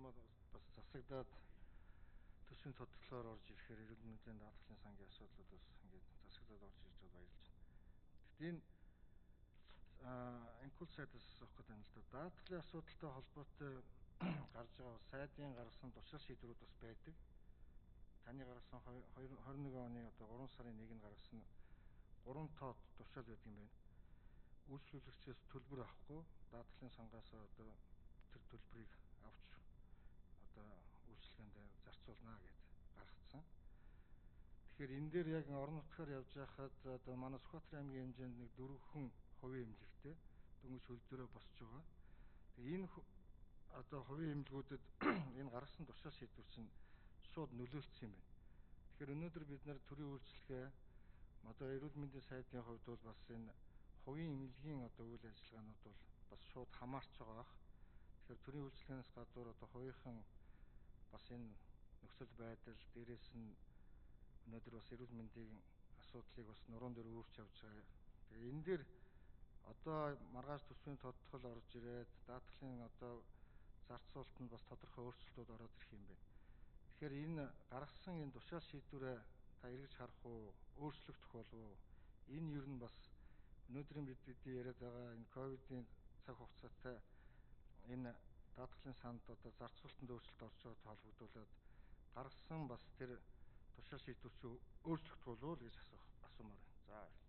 бас засагдаад төсвийн тодтолцоогоор орж ирэхээр эрүүл мэндийн даатгалын сангийн асуудлууд бас ингээд засагдаад орж ирж байгааг баярлж байна. Гэхдээ энэ инкул сайдаас асуух гэдэг юм л да. Даатгалын асуудалтай холбоотой гарч байгаа сайдын гаргасан тушаал шийдвэрүүд бас байдаг. Таны гаргасан 21 оны одоо 3 сарын 1-нд гаргасан 3 тоод тушаал байдаг юм байна. Үйлчлүүлэгчээс төлбөр авахгүй даатгалын сангаас одоо тэр төлбөрийг авч одоо үйлчлэгээнд зарцуулнаа гэж гаргацсан. Тэгэхээр энэ дээр яг орон нутгаар явж байхад одоо манай Сүхбаатар аймгийн хэмжээнд нэг 4% эмнэлэгтэй дөнгөж хөл дөрөө босч байгаа. Тэгээ энэ одоо хувийн эмнэлгүүдэд энэ гаргасан тушаал шийдвэр чинь шууд нөлөөлсөн юм байна. Тэгэхээр өнөөдөр бид нар төрийн үйлчлэгээ одоо эрүүл мэндийн сайдын хувьд бол бас энэ хувийн эмнэлгийн одоо үйл ажиллагаанууд бол бас шууд хамаарч байгаа бах. Тэгэхээр төрийн үйлчлэгээнээс гадуур одоо хувийнхан бас энэ нөхцөл байдал дээрээс нь өнөөдөр бас эрүүл мэндийн асуудлыг бас нуруунд дээр өөрч явж байгаа. Тэгээ энэ дээр одоо маргааш төсвийн тодтгол орж ирээд даатгалын одоо зарцуулалтанд бас тодорхой өөрчлөлтүүд ороод ирэх юм байна. Тэгэхээр энэ гаргасан энэ тушаал шийдвэрээ та эргэж харах уу, өөрчлөгдөх болов уу? Энэ ер нь бас өнөөдрийн бидний яриад байгаа энэ ковидын цаг хугацаатай энэ даатгалын санд одоо зарцуулалтанд өөрчлөлт орж байгаатай холбогдуулаад гаргасан бас тэр тушаал шийдвэр чи өөрчлөгдөх болов уу гэж асуумаар байна. За.